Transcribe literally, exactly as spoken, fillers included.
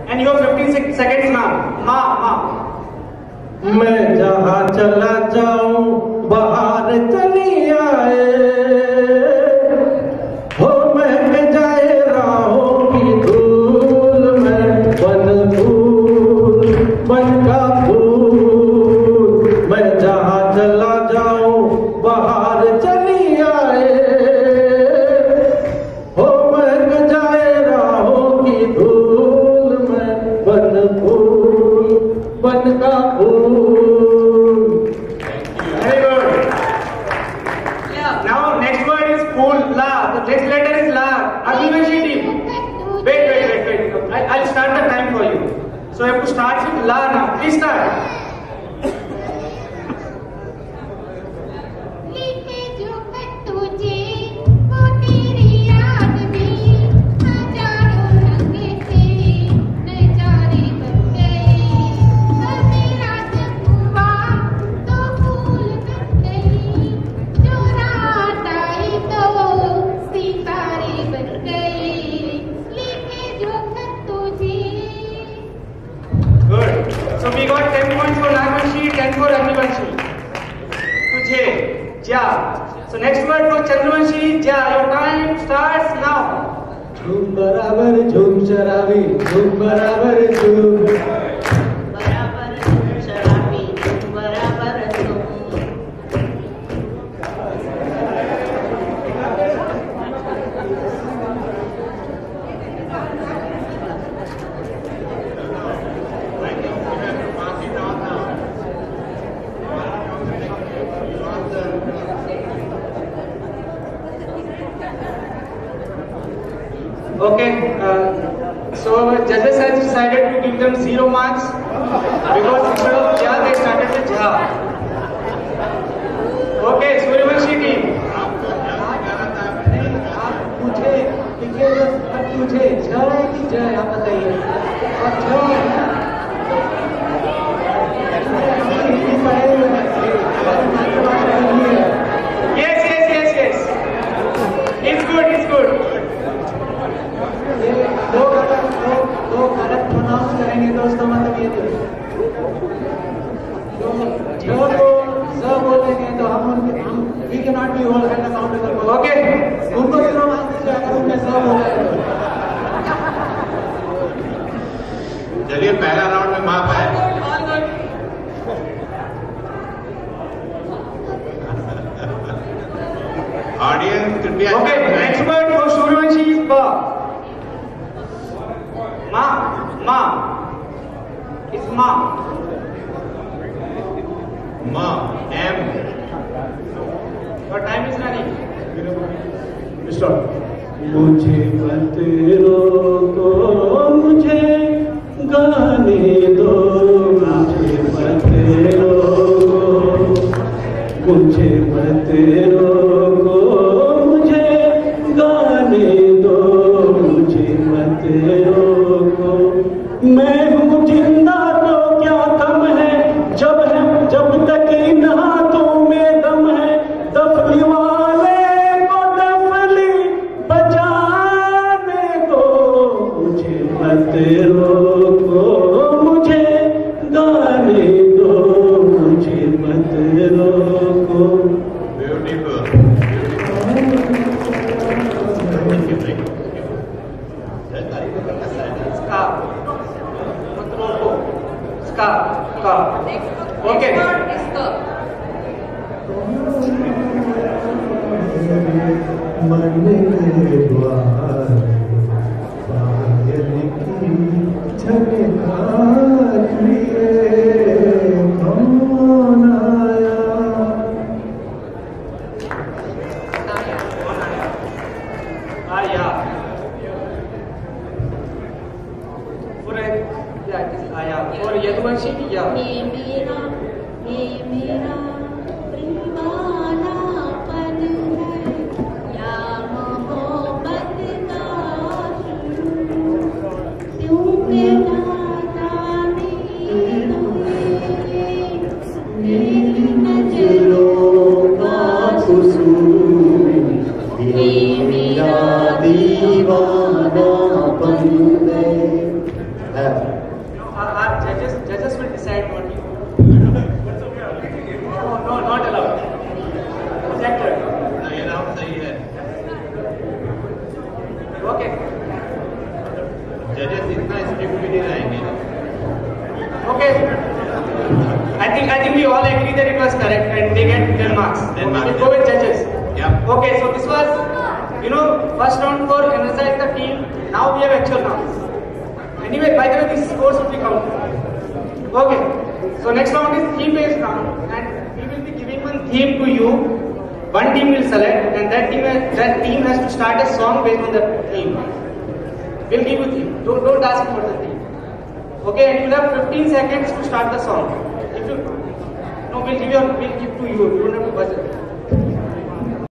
And you have fifteen seconds now. Ma, ma. मैं जहाँ चला जाऊं बाहर चली आए, हो महक जाए राहों की धूल में, बन फूल बन का फूल। मैं जहाँ चला जाऊं बाहर चली आए, हो महक जाए राहों की धूल में, बन फूल बन का फूल। Very good. Yeah. Now next word is fool. La. The next letter is la. Adivashi team. Wait, wait, wait, wait. I, I'll start the time for you. So I have to start with la now. Please start. So we got ten points for Nagvanshi, ten for Agnivanshi. Tujhe, ja. So next word for Chandravanshi, ja. Your time starts now. झूम बराबर झूम शराबी, झूम बराबर झूम बराबर झूम शराबी, झूम बराबर झूम। Okay, uh, so our judges have decided to give them zero marks because instead of ja they started with ja. Okay, Suryavanshi team. मुझे लिखे तुझे जय की जय आप बताइए। Yes, yes, yes, yes. It's good, it's good. दो गलत दो दो गलत प्रोनाउंस करेंगे तो उसका मतलब ये तो जो को ज बोलेंगे तो हम उनके हम we can not be hold and accountable. Okay, उनको जीरो मार्क्स दीजिए अगर उनमें ज बोला है। चलिए पहला राउंड में माफ है। ऑडियंस कृपया। Okay, next word for Suryavanshi is ba. Ma, ma. It's ma. Ma, M. Your time is running. Start. मुझे मत रोको, मुझे गाने दो, मुझे मत रोको, मुझे मत रोको, मुझे गाने दो, मुझे मत रोको। मैं हूँ जिंदा तो क्या कम है, जब है जब तक इन हाथों में दम है। दफली वाले को दफली बजाने दो, मुझे मत रोको, मुझे गाने दो, मुझे मत रोको। Beautiful. Ska. Mat roko. Ska. Ka. Okay. मन के द्वार पायल की झनकार लिए कौन आया। Aya. For a, yeah, it is Aya. For Yadvanshi, yeah. ये मेरा ये मेरा दीवानापन है या मोहब्बत का शुरू, क्यों के ना जाने मेरी नजरों का कसूर, ये मेरा दीवानापन है। have. No, our, our judges judges will decide what you. No, no, not allowed. Rejected. No, ये राउंड सही है. Okay. जजेस इतना स्ट्रिक्ट भी नहीं रहेंगे. Okay. I think I think we all agree that it was correct and they get ten marks. ten marks. We'll go with judges. Yeah. Okay, so this was, you know, first round for energize the team. Now we have actual rounds. Anyway, by the way, this scores will be counted. Okay. So next round is theme-based round, and we will be giving one theme to you. One team will select, and that team has, that team has to start a song based on the theme. We'll give you theme. Don't don't ask for the theme. Okay, and you'll have fifteen seconds to start the song. If you no, we'll give you we'll give to you. You don't have to buzz it.